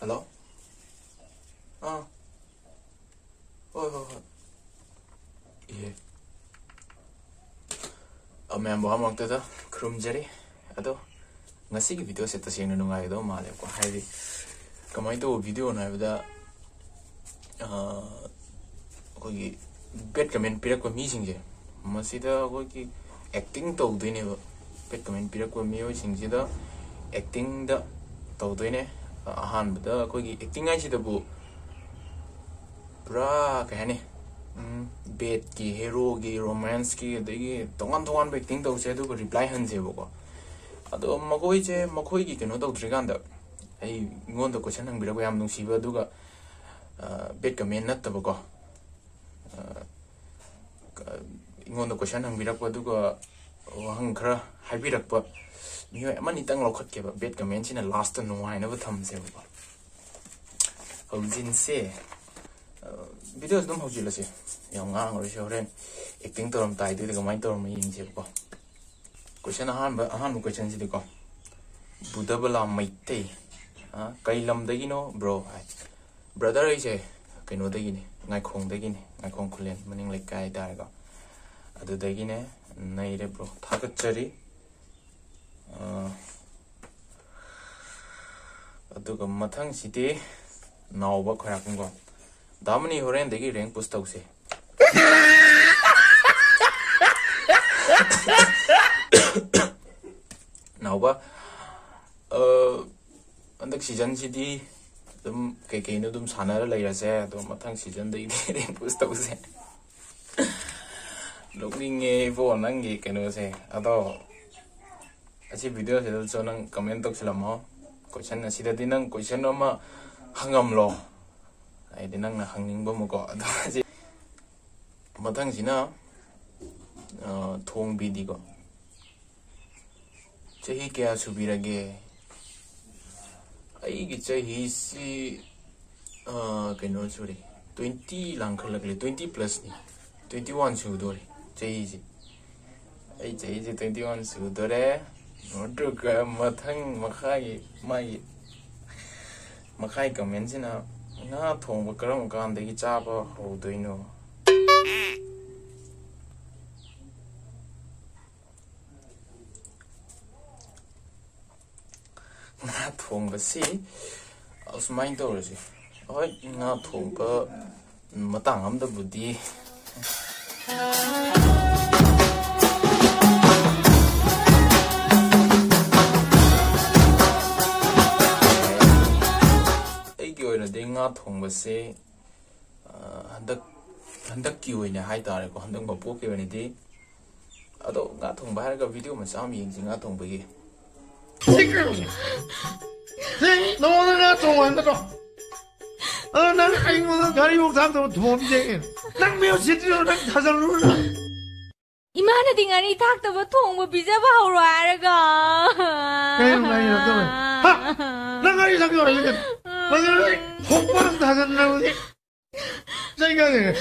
Hello? Hoi. Yeah. Ma'am, I'm going to Krumjari. Ado, ngasi ki video set tasing na nungai do male ko hai kamai to video na bida ko gi bet comment pirak ko mi sing je masida ko ki acting to do ne bet comment pirak ko mi o sing je da acting da to do ne han bida ko gi acting ai si da bu pra ka ne bet ki hero ki romance ki de tongan acting to se do ko reply han je bo ko ado makoi je makoi ki keno do triganda ai ngon do question hang bira ko yam nung siba duga bet comment nat tabo ko ngon do question hang bira ko duga hang khara haibirak pa mi amani tang lokhat ke ba bet comment sina last no hai na ba tham se ba hojin se video dum hojila se yang ngang ro shoren acting toram tai de ga mai toram yin se ba question ahan question si ko budabala maite kai lam dagi no bro brother ai se kaino dagi ni ngai khong khulen maning lai kai dar ga adu dagi ne nai re bro thagat chari adu ga mathang sidi nawba khara ko damani horen dagi rank push tau se Nauba andak season sidi dum kai no dum sanara lai ra se do mathang season dai rank push tau se looking e vo nang gi keno se ado achi video se do chonang comment tok silam ho question asida dinang question ma hangam lo ai dinang na hangning bo mo ko ado achi mathang sina thong bidi ko chahi kya subirage ai gi chahi si keno churi 20 lang khalakle 20 plus ni 21 su do re chahi ji ai chahi ji 21 su do re no ga mathang makhai comment sina na thong ba karam kan de gi cha ba ho doino nga thong ba si asmain to ri oi nga thong ba matang am da budi ai gi oina de nga thong ba se handak ki oina hai tare ko handak ba po ke ni de ado nga thong ba har ga video ma sam ying nga thong ba gi 너 오늘 동안도 난 아이고 가리고 잡도 도움되게 난 매우 제대로 난 타살로나 이만한 딩아니 탁더버 통보 비자바 하우라가 그냥 나이로 그러면 난 가리 잡고 이게 오늘 폭발 타살나고 생각해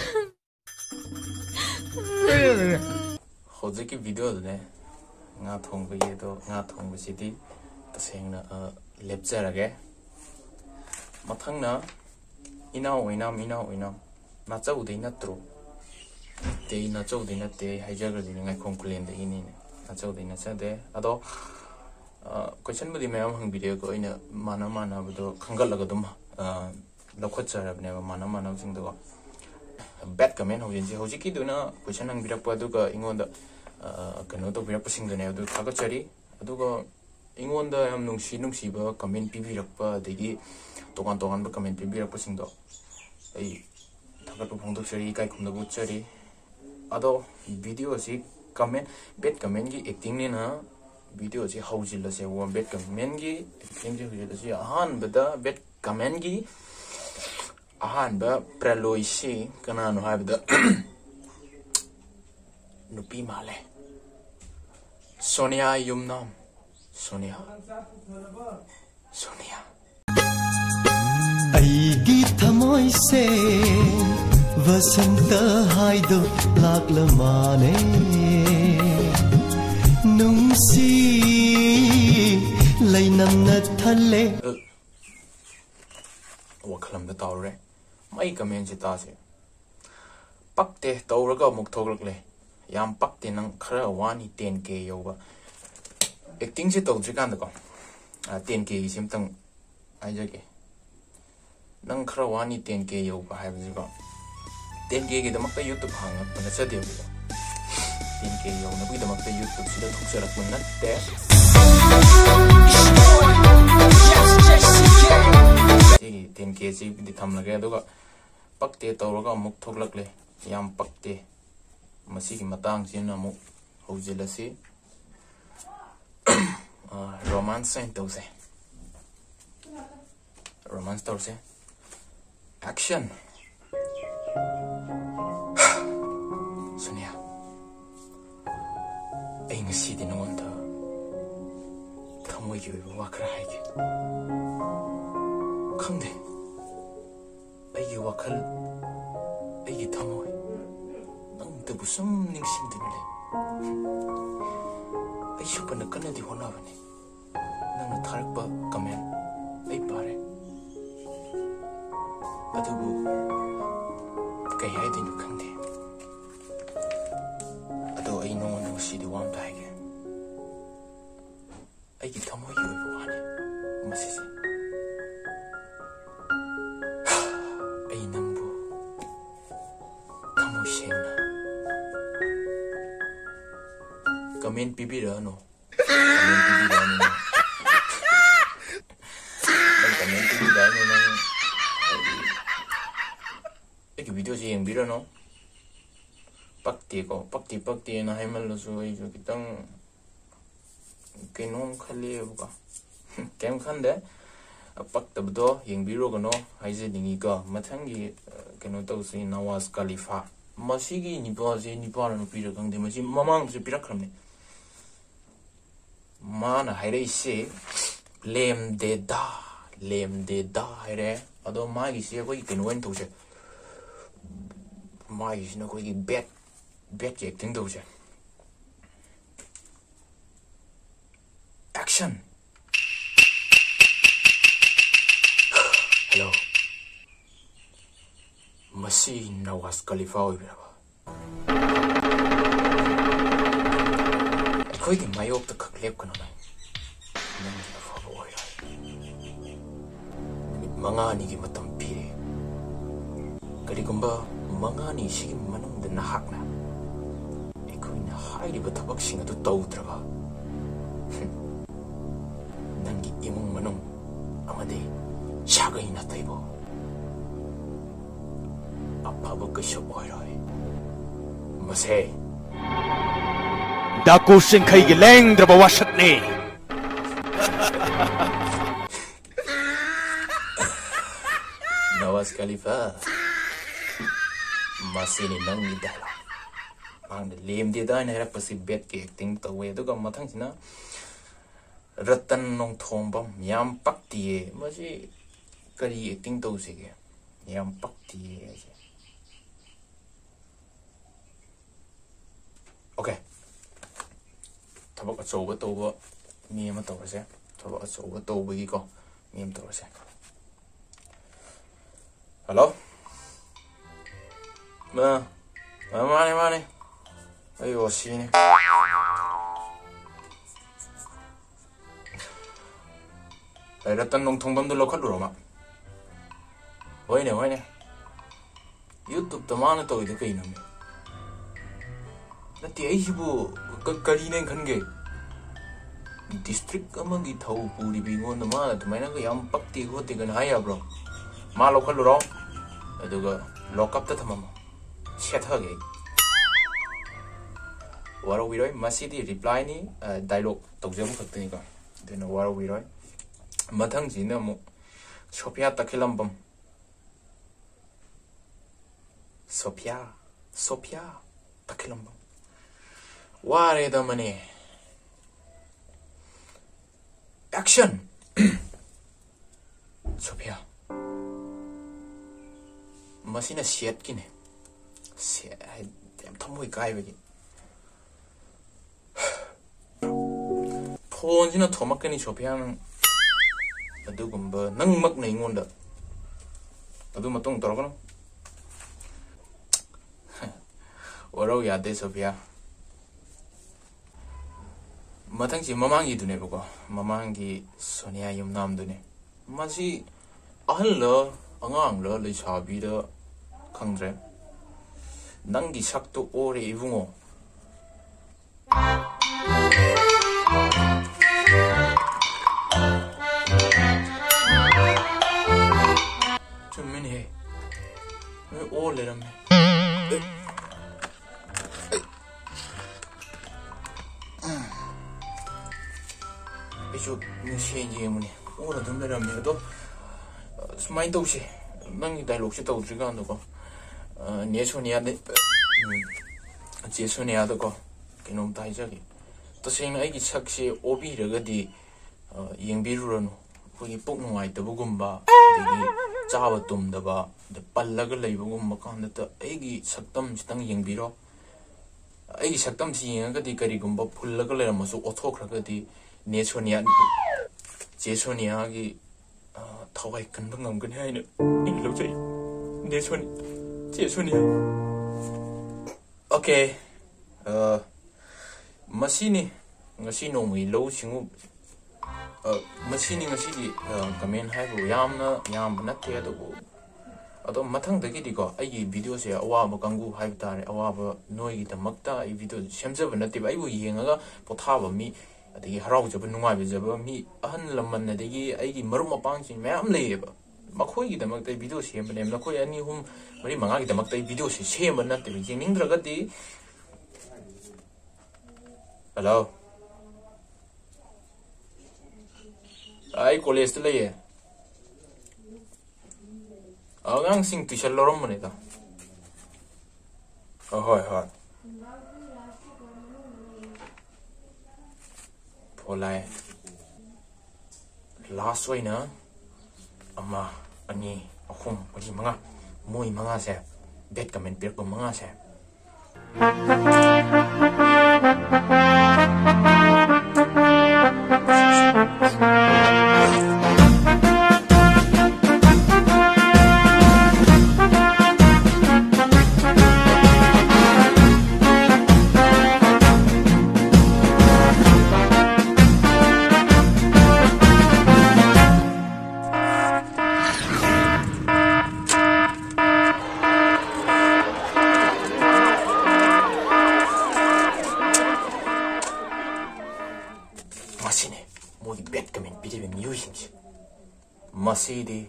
그래 호즈기 비디오네 nga thong ba ye do nga thong ba sidi taseng na lepjarage mathang na ina oina na chau de na tro te na chau de na te haijagar de ngai khongkulen de ini na chau de na cha de ado question budi mayam hang video ko ina mana bu do khangal laga dum lokhot charab ne mana sing do bad comment ho yin ji hoji ki do na question hang birak pa do ka ingon da kano to birak pasing do ne do thagat chari aduga ingon da yam nungsi ba comment pibirak pa degi tokan ba comment pibirak pasing do ai thagat phong do chari kai khum da bu chari ado video si comment bet comment gi acting ne na video si haujil la se wa bet comment gi acting ji hujil si ahan bada bet comment gi ahan ba praloi si kana no ha bada nupi male Sonia Yumnam Sonia Aigi thamoi se vasanta haido laklamane nungsi lainam na thalle खलम द ताउरे मई comment से तासे पक्ते तौरगा मुक थोगलकले याम पक्ते नंग खरा वानी 10k योबा एक्टिंग से तौद्रि कांद को 10k सिम तंग आइजगे नंग खरा वानी 10k योबा हाइबजि को 10k गे दमक YouTube हांग पन सदे बो 10k यो नबुइ दमक YouTube सिदा थुक्सरक मन नत्ते सी 10k सी दि थमलगे अदुगा पक्ते तौरगा मुक थोगलकले याम पक्ते मसीगी मतंग सिना मु होजिलसी रोमांस सेंट तौसे रोमांस तौसे एक्शन सुनिया ऐ ngasi디 नंगोंदा थमोइगी ओइबा वाखरा हाइगे खंदे ऐगी वाखल ऐगी थमोइ नंगदबु सम निंगसिंदुनले ऐसु पन कनदि होनाबने नंगना थारकपा कमेंट ऐ पारे अदुबु कई हाइदिनु खंदे अदो ऐ नोंगन ngasidi वाम दाइगे ऐगी थमोइगी ओइबा वाने मसिसे ऐ नंगबु थमोइ सेंगना कमेंट पिबिरनो कमेंट पिबिरनो नंग ऐगी वीडियो से येंबिरनो पक्ति को पक्ति ना हाइमलसु ऐ जो कितंग केनोम खलेबका केम खंदे पक्तबदो येंबिरोगनो हाइजेदिंगिगा मथंगी केनो तौसि नवाज खलीफा मसीगी निपाजे निपारा नुपीरा खंदे मसी ममांग से पिरखरमने माना हाइरे से लेम दे दा हाइरे अदो मागी से कोई केनो वन तौसे मागी सिना कोई बेट के एक्टिंग तौसे एक्शन हेलो मसी नवाज खलीफा ओइबराबा अखोइगी मायोक्ता खक्लेप कनो नंगी अफाबा ओइरा मिनिट मंगानिगी मतम पीरे करिगुम्बा मंगानी सिगी मनुंगदा नहाकना अखोइना हाइरिबा थबकसिंग अदु तौद्रबा नंगी इमुंग मनुंग अमदे शागै नतैबो अफाबा कैसो ओइरोय मसे डाकू सिंखई की लेंद्रबा वाशतने नवाज खलीफा मसीनी नंगी डायलॉग मांग लेम दे दाइन हेरक पसी बेट के एक्टिंग तवे दुगा मथंग सिना रतन नोंग थोंबम याम पक्तिए मसी करी एक्टिंग तौसेगे याम पक्तिए ओके थबक अचौबा तौबा मी अमा तौरसे थबक अचौबा तौबगी को मी अमा तौरसे हेलो माने अई ओसीने रतन नोंग थोंबमदो लखलुरोमा होइने YouTube त माने तौइदो कइनो मे नती ऐसिबु करीने खनगे डिस्ट्रिक्ट अमगी थौ पूरी बिंगोन मा तुमैना ग याम पक्ति होते गन हाया ब्रो मा लखलुरो अदुगा लॉकअप त थमम सेथगे वारो विरोय मसीदी रिप्लाई नि डायलॉग तौजम खक्तनि को देन वारो विरोय मथंग जिना मु सोफिया तखिलंबम सोफिया तखिलंबम वारे दमने एक्शन सोफिया मसीना सेट किने से याम थमोइ काइबगी फोन थोमकनी सोफिया नंगमक नंगोंद ꯑꯗꯨ ꯃꯇꯨꯡ ꯇꯧꯔꯛꯀꯅꯨ ꯋꯥꯔꯧ ꯌꯥꯗꯦ ꯁꯣꯐꯤꯌꯥ ꯃꯊꯪꯁꯤ ꯃꯃꯥꯡꯒꯤꯗꯨꯅꯦꯕꯀꯣ ꯃꯃꯥꯡꯒꯤ ꯁꯣꯅꯤꯌꯥ ꯌꯨꯝꯅꯥꯝꯗꯨꯅꯦ ꯃꯁꯤ ꯑꯍꯜꯂ ꯑꯉꯥꯡꯂ ꯂꯩꯁꯥꯕꯤꯔ ꯈꯪꯗ꯭ꯔꯦ ꯅꯪꯒꯤ ꯁꯛꯇꯣ ꯑꯣꯔꯦ 이붕어 ꯆꯨꯝꯃꯤꯅꯦꯍꯦ ꯅꯣꯏ ꯑꯣ ꯂꯩꯔꯝꯃꯦ ꯑꯩꯁꯨ ꯅꯨꯡꯁꯤ ꯌꯦꯡꯕꯅꯦ ꯑꯣꯔ ꯑꯗꯨꯝ ꯂꯩꯔꯝꯃꯦ ꯑꯗꯣ ꯁꯨꯃꯥꯏꯅ ꯇꯧꯁꯦ ꯅꯪꯒꯤ ꯗꯥꯏꯂꯣꯒꯁꯦ ꯇꯧꯗ꯭ꯔꯤꯀꯥꯟꯗꯀꯣ ꯅꯦ ꯁꯣꯅꯤꯌꯥꯗ ꯆꯦ ꯁꯣꯅꯤꯌꯥꯗꯀꯣ ꯀꯩꯅꯣꯝꯇ ꯍꯥꯏꯖꯒꯦ ꯇꯁꯦꯡꯅ ꯑꯩꯒꯤ ꯁꯛꯁꯦ ꯑꯣꯕꯤꯔꯒꯗꯤ ꯌꯦꯡꯕꯤꯔꯨꯔꯅꯨ ꯑꯩꯈꯣꯏꯒꯤ ꯄꯨꯛ ꯅꯨꯡꯉꯥꯏꯇꯕꯒꯨꯝꯕ ꯑꯗꯒꯤ ꯆꯥꯕ ꯇꯨꯝꯗꯕ ꯑꯗ ꯄꯜꯂꯒ ꯂꯩꯕꯒꯨꯝꯕ ꯀꯥꯟꯗꯇ ꯑꯩꯒꯤ ꯁꯛꯇꯝꯁꯤꯇꯪ ꯌꯦꯡꯕꯤꯔꯣ ꯑꯩꯒꯤ ꯁꯛꯇꯝꯁꯤ ꯌꯦꯡꯉꯒꯗꯤ ꯀꯔꯤꯒꯨꯝꯕ ꯐꯨꯜꯂꯒ ꯂꯩꯔꯝꯃꯁꯨ ꯑꯣꯠꯊꯣꯛꯈ꯭ꯔꯒꯗꯤ ꯅꯦ ꯁꯣꯅꯤꯌꯥ ꯆꯦ ꯁꯣꯅꯤꯌꯥꯒꯤ ꯊꯋꯥꯏ ꯀꯟꯕ ꯉꯝꯒꯅꯤ ꯍꯥꯏꯅ ꯑꯩꯅ ꯂꯧꯖꯩ ꯅꯦ ꯁꯣꯅꯤꯌꯥ ꯆꯦ ꯁꯣꯅꯤꯌꯥ ꯑꯣꯀꯦ ꯃꯁꯤꯅꯤ ngasi nongui lo singu masini ngasi comment haibu yamna natte ado mathangdagi ko aigi video se awaba kangu haibu tare awaba noi gi damakta ai video semjaba natte aibu yengaga pothaba mi adagi haraujaba nungai jaba mi ahan lamman adagi aigi marum mapang sin mayam leyeba makhoi gi damakta video sembane makhoi ani hum mari manga gi damakta video se semba natte jingningragati hello ai college to leye agang sing tuition lorom mane da hoi polai last way na ama ani ahum mari manga moi manga se bet comment per ko manga se masine modi bet comment bidebe musings masidi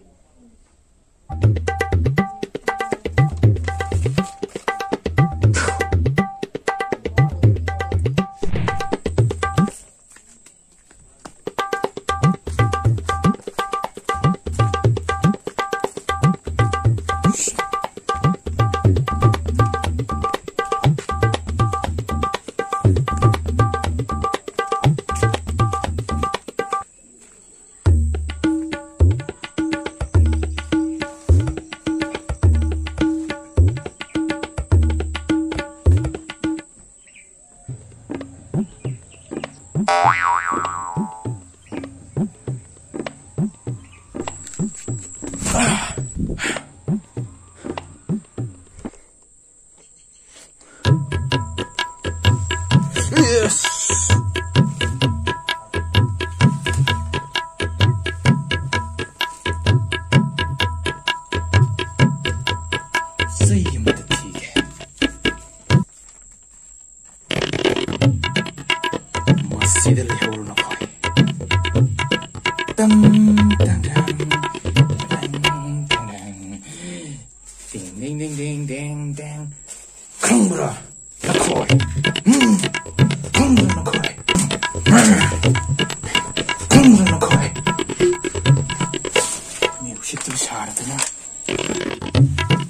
yes सही मत ठीक है मस्जिद ले होरो ना भाई तंग तंग ding ding ding ding ding khambra nakoi khambra nakoi khambra nakoi mi ushit tu sharda na